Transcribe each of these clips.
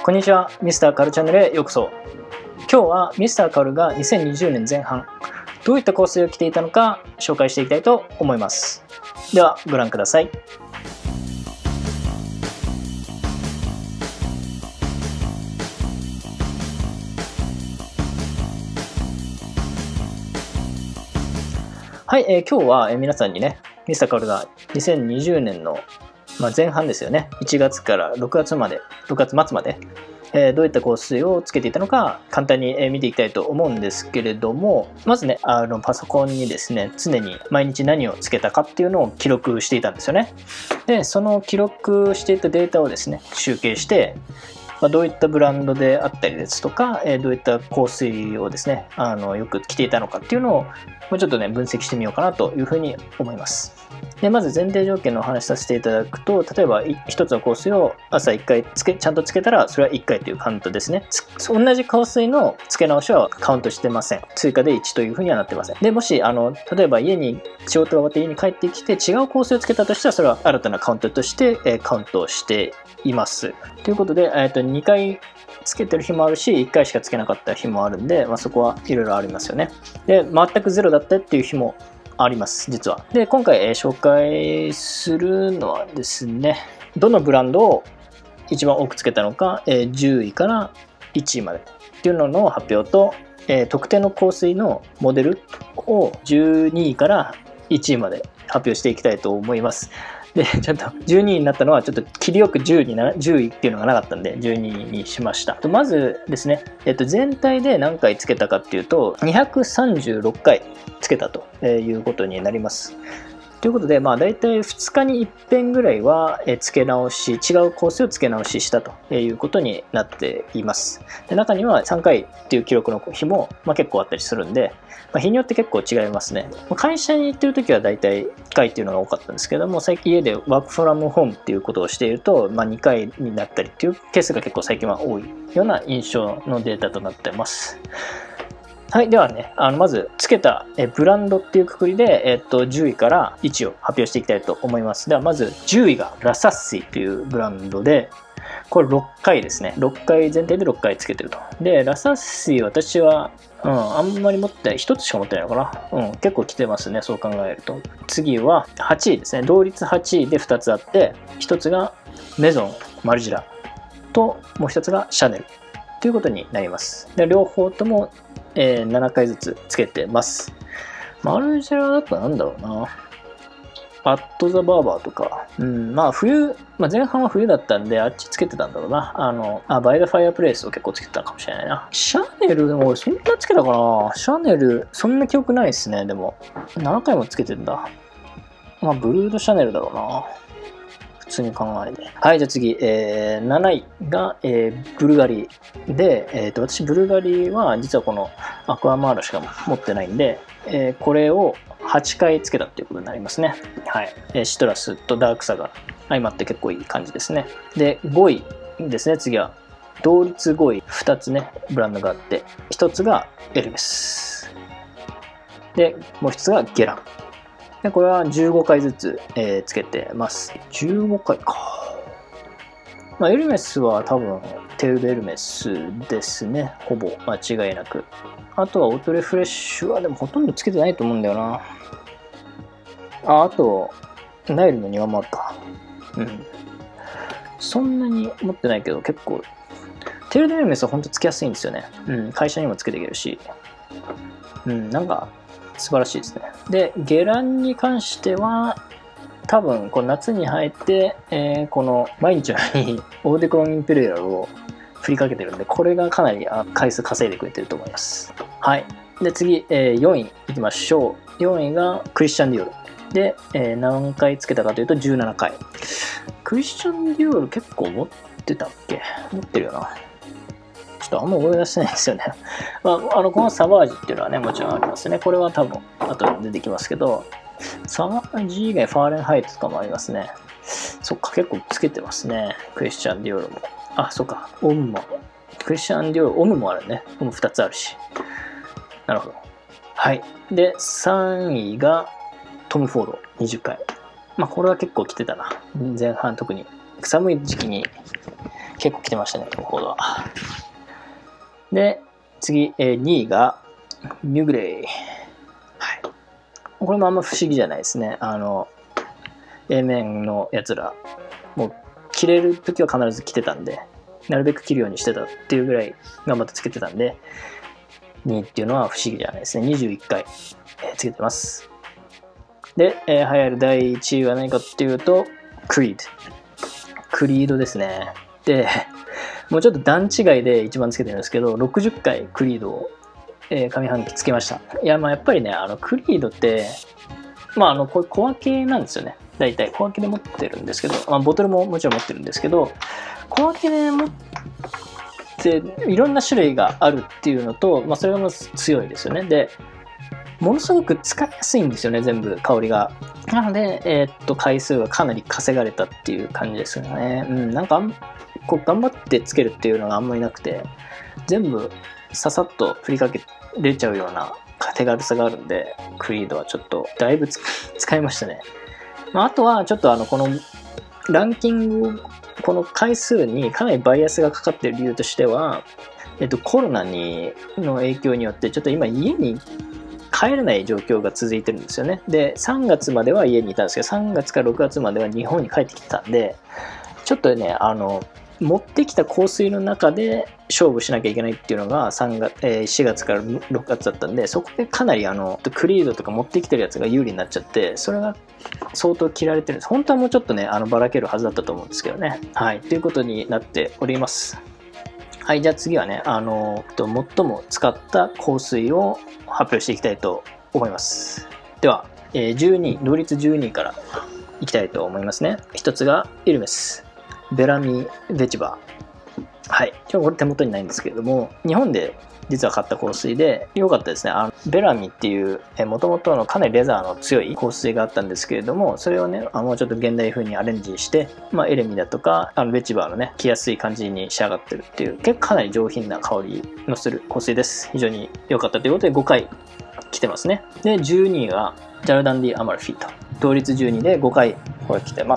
こんにちは、ミスターカルチャンネルへようこそ。今日はミスターカルが2020年前半、どういった香水を着ていたのか紹介していきたいと思います。ではご覧ください。はい、今日は皆さんにね、ミスターカルが2020年の前半ですよね、1月から6月まで、6月末まで、どういった香水をつけていたのか簡単に見ていきたいと思うんですけれども、まずね、パソコンにですね、常に毎日何をつけたかっていうのを記録していたんですよね。で、その記録していたデータをですね、集計して、どういったブランドであったりですとか、どういった香水をですね、よく着ていたのかっていうのをもうちょっとね、分析してみようかなというふうに思います。で、まず前提条件のお話しさせていただくと、例えば一つの香水を朝1回ちゃんとつけたら、それは1回というカウントですね。同じ香水の付け直しはカウントしてません。追加で1というふうにはなってません。で、もし、例えば仕事が終わって家に帰ってきて違う香水をつけたとしたら、それは新たなカウントとして、カウントしています。ということで、2回つけてる日もあるし、1回しかつけなかった日もあるんで、そこはいろいろありますよね。で、全くゼロだったっていう日もあります、実は。で、今回、紹介するのはですね、どのブランドを一番多くつけたのか、10位から1位までっていうのの発表と、特定の香水のモデルを12位から1位まで発表していきたいと思います。で、ちょっと12位になったのはちょっと切りよく10位っていうのがなかったんで12位にしました。まずですね、全体で何回つけたかっていうと236回つけたということになります。ということで、大体2日に1遍ぐらいは付け直し、違う香水を付け直ししたということになっています。で、中には3回っていう記録の日も結構あったりするんで、日によって結構違いますね。会社に行ってる時は大体1回っていうのが多かったんですけども、最近家でワークフロムホームっていうことをしていると、2回になったりっていうケースが結構最近は多いような印象のデータとなっています。はい、ではね、まずつけたブランドっていうくくりで、10位から1位を発表していきたいと思います。ではまず10位がラサッシというブランドで、これ6回ですね。6回、全体で6回つけてると。で、ラサッシ私は、あんまり持ってない、1つしか持ってないのかな。結構来てますね、そう考えると。次は8位ですね。同率8位で2つあって、1つがメゾン、マルジェラと、もう1つがシャネルということになります。で、両方とも7回ずつつけてます。マルジェラだとなんだろうな。アット・ザ・バーバーとか。冬、前半は冬だったんで、あっちつけてたんだろうな。バイ・ザ・ファイアプレイスを結構つけてたかもしれないな。シャネルでもそんなつけたかな。シャネル、そんな記憶ないですね、でも。7回もつけてんだ。ブルード・シャネルだろうな。普通に考えて。はい、じゃあ次、7位が、ブルガリで、私ブルガリは実はこのアクアマールしか持ってないんで、これを8回つけたっていうことになりますね。はい。シトラスとダークさが相まって結構いい感じですね。で、5位ですね、次は。同率5位、2つね、ブランドがあって、1つがエルメス。で、もう1つがゲラン。でこれは15回ずつ、つけてます。15回か。エルメスは多分テールドエルメスですね。ほぼ間違いなく。あとはオートレフレッシュはでもほとんどつけてないと思うんだよな。あと、ナイルの庭もあるか。そんなに持ってないけど結構、テールドエルメスはほんとつけやすいんですよね。会社にもつけていけるし。なんか、素晴らしいですね。で、ゲランに関しては、多分、この夏に入って、この毎日のようにオーデコロンインペリアルを振りかけてるんで、これがかなり回数稼いでくれてると思います。はい。で、次、4位いきましょう。4位がクリスチャン・ディオール。で、何回つけたかというと17回。クリスチャン・ディオール結構持ってたっけ？持ってるよな。ちょっとあんま思い出せないんですよね。このサバージっていうのはね、もちろんありますね。これは多分、後で出てきますけど、サバージ以外ファーレンハイトとかもありますね。そっか、結構つけてますね。クリスチャン・ディオールも。そっか、オムも。クリスチャン・ディオール、オムもあるね。オム2つあるし。なるほど。はい。で、3位がトム・フォード、20回。これは結構来てたな。前半特に。寒い時期に結構来てましたね、トム・フォードは。で、次、2位が、ミュグレイ。はい。これもあんま不思議じゃないですね。A 面のやつら、もう着れる時は必ず着てたんで、なるべく着るようにしてたっていうぐらい頑張ってつけてたんで、2位っていうのは不思議じゃないですね。21回、つけてます。で、流行る第1位は何かっていうと、クリードですね。で、もうちょっと段違いで一番つけてるんですけど、60回クリードを、上半期つけました。いや、まあやっぱりね、クリードって、まあこういう小分けなんですよね。大体小分けで持ってるんですけど、まあ、ボトルももちろん持ってるんですけど、小分けで持っていろんな種類があるっていうのと、まあ、それがまず強いですよね。で、ものすごく使いやすいんですよね、全部香りが。なので、回数がかなり稼がれたっていう感じですよね。なんかこう頑張ってつけるっていうのがあんまりなくて、全部ささっと振りかけれちゃうような手軽さがあるんで、クリードはちょっとだいぶ使いましたね。まあ、あとはちょっとこのランキング、この回数にかなりバイアスがかかっている理由としては、コロナの影響によってちょっと今家に帰れない状況が続いてるんですよね。で、3月までは家にいたんですけど、3月から6月までは日本に帰ってきてたんで、ちょっとね、持ってきた香水の中で勝負しなきゃいけないっていうのが4月から6月だったんで、そこでかなりクリードとか持ってきてるやつが有利になっちゃって、それが相当切られてるんです。本当はもうちょっとね、ばらけるはずだったと思うんですけどね。はい、ということになっております。はい、じゃあ次はね、最も使った香水を発表していきたいと思います。では、12位、同率12位からいきたいと思いますね。一つがエルメス、ベラミー・ベチバー。はい、今日これ手元にないんですけれども、日本で実は買った香水で良かったですね。ベラミっていうもともとのかなりレザーの強い香水があったんですけれども、それをねもうちょっと現代風にアレンジして、エレミだとかベチバーのね着やすい感じに仕上がってるっていう、結構かなり上品な香りのする香水です。非常に良かったということで5回来てますね。で12位がジャルダンディ・アマルフィと同率12位で5回これ来てます。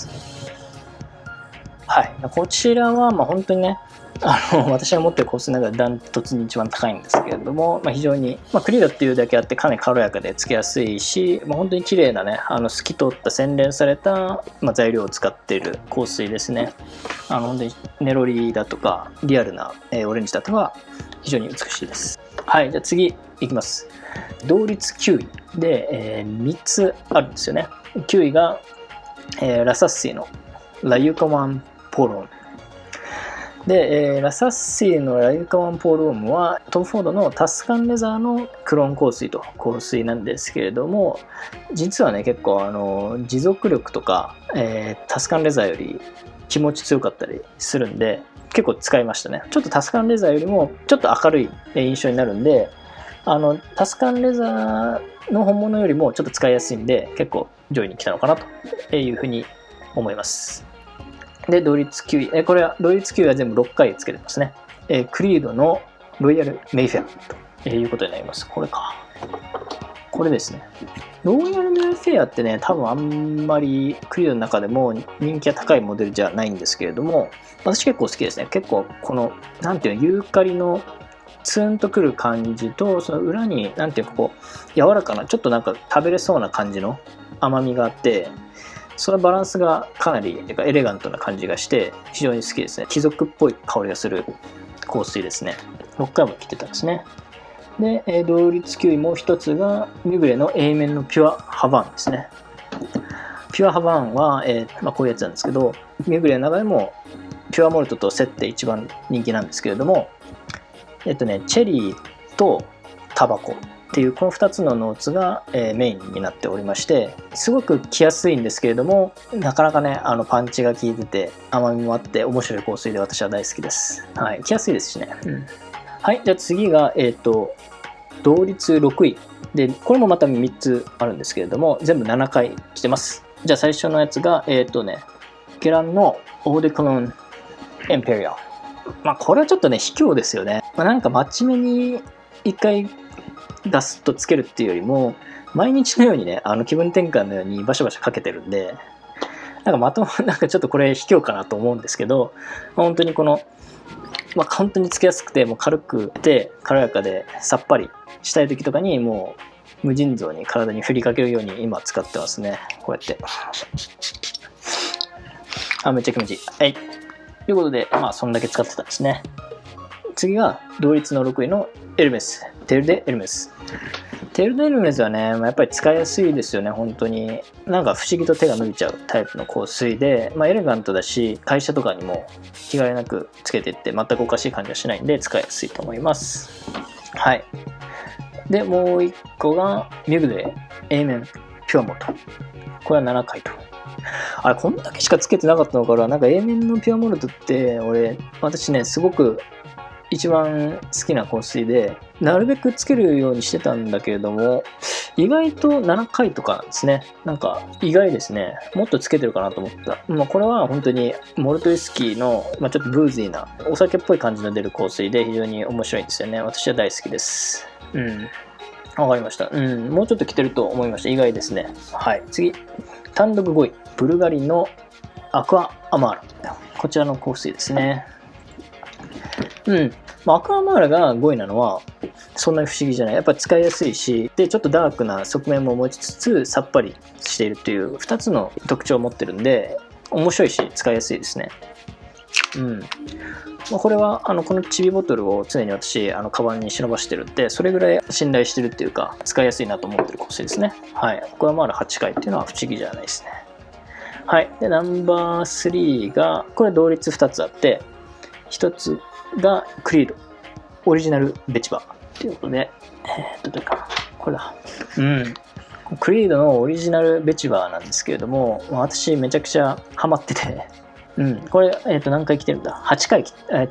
はい、こちらは本当にね、私が持ってる香水の中でダントツに一番高いんですけれども、非常に、クリードっていうだけあってかなり軽やかでつけやすいし、本当に綺麗なね透き通った洗練された、材料を使っている香水ですね。本当にネロリだとかリアルな、オレンジだとか非常に美しいです。はい、じゃあ次いきます。同率9位で、3つあるんですよね。9位が、ラサッシーのラユカワンポロンで、ラサッシーのラユカワンポールオムはトム・フォードのタスカンレザーのクローン香水なんですけれども、実はね結構持続力とか、タスカンレザーより気持ち強かったりするんで結構使いましたね。ちょっとタスカンレザーよりもちょっと明るい印象になるんで、タスカンレザーの本物よりもちょっと使いやすいんで結構上位に来たのかなというふうに思います。で、同率9位。これは、同率9位は全部6回つけてますね。クリードのロイヤル・メイフェアということになります。これか。これですね。ロイヤル・メイフェアってね、多分あんまりクリードの中でも人気が高いモデルじゃないんですけれども、私結構好きですね。結構この、なんていうの、ユーカリのツーンとくる感じと、その裏に、なんていうかこう、柔らかな、ちょっとなんか食べれそうな感じの甘みがあって、そのバランスがかなりエレガントな感じがして非常に好きですね。貴族っぽい香りがする香水ですね。6回も来てたんですね。で、同率9位もう一つがミュグレの A 面のピュアハバーンですね。ピュアハバーンは、こういうやつなんですけど、ミュグレの中でもピュアモルトとセッテ一番人気なんですけれども、チェリーとタバコっていうこの2つのノーツが、メインになっておりまして、すごく着やすいんですけれども、なかなかねパンチが効いてて甘みもあって面白い香水で私は大好きです。はい、着やすいですしね。はい、じゃあ次が同率6位で、これもまた3つあるんですけれども全部7回来てます。じゃあ最初のやつがゲランのオーデコロンエンペリアル。これはちょっとね卑怯ですよね。なんか真面目に1回ガスッとつけるっていうよりも毎日のようにね気分転換のようにバシャバシャかけてるんで、 なんかまとも、なんかちょっとこれ卑怯かなと思うんですけど、本当にこの、本当につけやすくて、もう軽くて、軽やかで、さっぱりしたい時とかに、もう、無尽蔵に体に振りかけるように今使ってますね。こうやって。めっちゃ気持ちいい。はい。ということで、そんだけ使ってたんですね。次が、同率の6位のエルメス。テールデ・エルメス。テールデ・エルメスはね、やっぱり使いやすいですよね、本当に。なんか不思議と手が伸びちゃうタイプの香水で、エレガントだし、会社とかにも気兼ねなくつけていって、全くおかしい感じはしないんで、使いやすいと思います。はい。で、もう一個が、ミュグレー、エイメン、ピュアモト。これは7回と。あれ、こんだけしかつけてなかったのから、なんか A 面のピュアモルトって、私ね、すごく一番好きな香水で、なるべくつけるようにしてたんだけれども、意外と7回とかなんですね。なんか意外ですね。もっとつけてるかなと思った。これは本当にモルトウイスキーの、ちょっとブーズィーな、お酒っぽい感じの出る香水で非常に面白いんですよね。私は大好きです。わかりました。もうちょっと着てると思いました。意外ですね。はい。次。単独5位。ブルガリのアクアアマーラ。こちらの香水ですね。アクアアマーラが5位なのは、そんなに不思議じゃない。やっぱり使いやすいし、で、ちょっとダークな側面も持ちつつ、さっぱりしているという2つの特徴を持ってるんで、面白いし、使いやすいですね。これはこのチビボトルを常に私カバンに忍ばしてるんで、それぐらい信頼してるっていうか使いやすいなと思ってる香水ですね。はい。これはまだ8回っていうのは不思議じゃないですね。はい。でナンバー3がこれ同率2つあって、1つがクリードオリジナルベチバということで、どれかな、これだ。クリードのオリジナルベチバなんですけれども、私めちゃくちゃハマってて、これ、何回来てるんだ ?8 回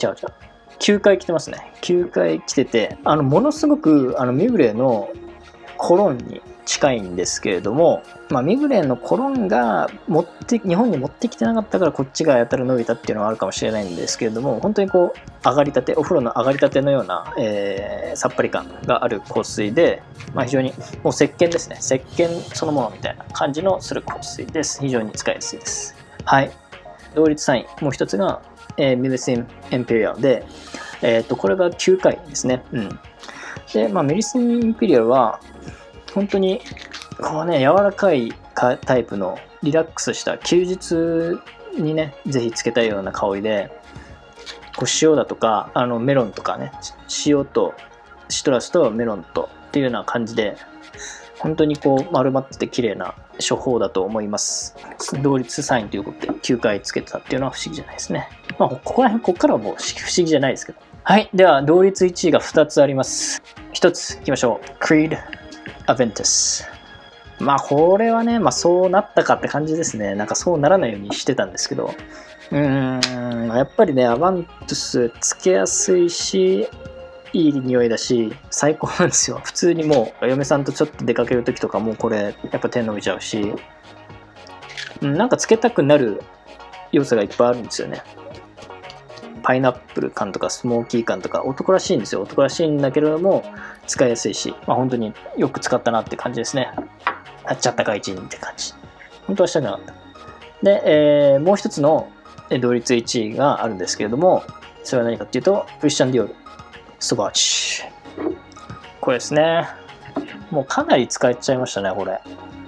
9回来てますね。9回来てて、ものすごく、ミグレーのコロンに近いんですけれども、ミグレーのコロンが日本に持ってきてなかったからこっちがやたら伸びたっていうのはあるかもしれないんですけれども、本当にこう、上がりたて、お風呂の上がりたてのような、さっぱり感がある香水で、非常に、もう石鹸ですね。石鹸そのものみたいな感じのする香水です。非常に使いやすいです。はい。同率3位、もう一つが、ミルシン・エンペリアルで、これが9回ですね。で、ミルシン・エンペリアルは、本当に、こうね、柔らかいタイプのリラックスした休日にね、ぜひつけたいような香りで、こう塩だとか、メロンとかね、塩とシトラスとメロンとっていうような感じで、本当にこう丸まってて綺麗な処方だと思います。同率3位ということで9回つけてたっていうのは不思議じゃないですね。ここからはもう不思議じゃないですけど。はい。では、同率1位が2つあります。1ついきましょう。Creed Aventus。これはね、そうなったかって感じですね。なんかそうならないようにしてたんですけど。やっぱりね、アバントゥスつけやすいし、いい匂いだし、最高なんですよ。普通にもう、嫁さんとちょっと出かけるときとかもこれ、やっぱ手伸びちゃうし、なんかつけたくなる要素がいっぱいあるんですよね。パイナップル感とかスモーキー感とか男らしいんですよ。男らしいんだけれども、使いやすいし、本当によく使ったなって感じですね。あっちゃったかい一にって感じ。本当はしたくなかった。で、もう一つの同率1位があるんですけれども、それは何かっていうと、クリスチャン・ディオール。スバーチ。これですね。もうかなり使っちゃいましたね、これ。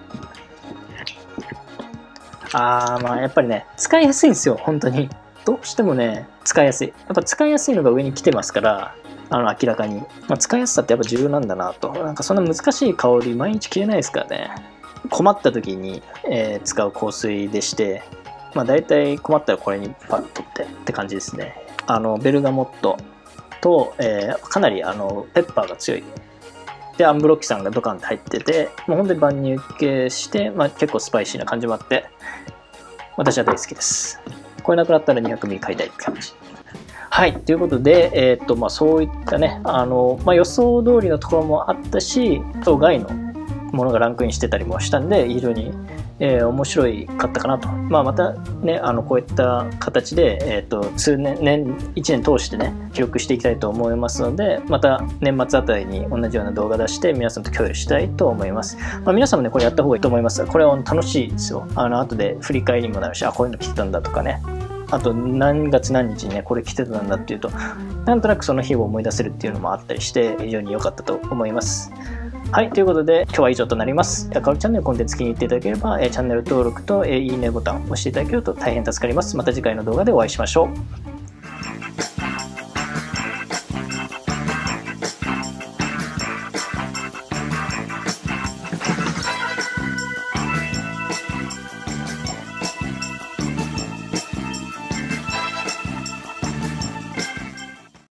やっぱりね、使いやすいんですよ、本当に。どうしてもね、使いやすい。やっぱ使いやすいのが上に来てますから、明らかに。使いやすさってやっぱ重要なんだなと。なんかそんな難しい香り毎日着れないですからね。困った時に、使う香水でして、大体困ったらこれにパッとって感じですね。ベルガモットと、かなりペッパーが強い。で、アンブロッキさんがドカンって入ってて、もう本当に万入系して、結構スパイシーな感じもあって、私は大好きです。これなくなったら200ミリ買いたいって感じ。はい。ということで、そういったね、予想通りのところもあったし、当外のものがランクインしてたりもしたんで、非常に面白かったかなと。またね、こういった形で、1年通してね、記録していきたいと思いますので、また年末あたりに同じような動画出して皆さんと共有したいと思います。皆さんもね、これやった方がいいと思います。これは楽しいですよ。後で振り返りにもなるし、こういうの来てたんだとかね。あと何月何日にねこれ来てたんだっていうと、なんとなくその日を思い出せるっていうのもあったりして非常に良かったと思います。はい、ということで今日は以上となります。かおりチャンネルコンテンツ気に入っていただければチャンネル登録といいねボタンを押していただけると大変助かります。また次回の動画でお会いしましょう。